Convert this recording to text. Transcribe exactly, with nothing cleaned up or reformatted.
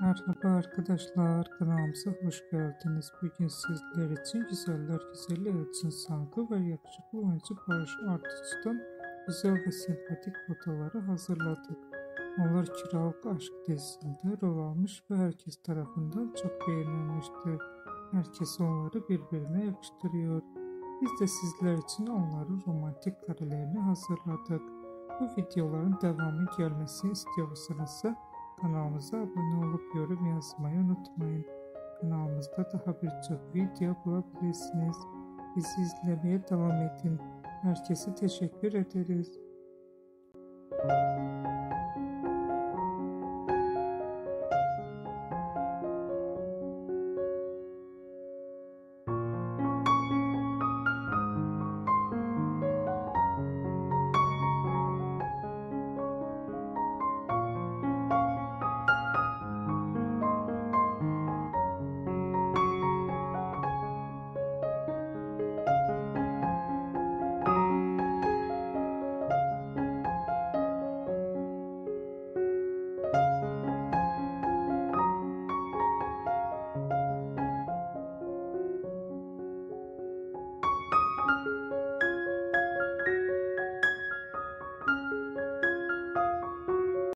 Merhaba arkadaşlar, kanalımıza hoş geldiniz. Bugün sizler için güzeller güzeli Elçin Sangu ve yakışıklı oyuncu Barış Arduç'tan güzel ve sempatik fotoları hazırladık. Onlar Kiralık Aşk dizisinde rol almış ve herkes tarafından çok beğenilmiştir. Herkes onları birbirine yakıştırıyor. Biz de sizler için onların romantik karelerini hazırladık. Bu videoların devamı gelmesini istiyorsanız kanalımıza abone olup yorum yazmayı unutmayın. Kanalımızda daha birçok video bulabilirsiniz. Bizi izlemeye devam edin. Herkese teşekkür ederiz.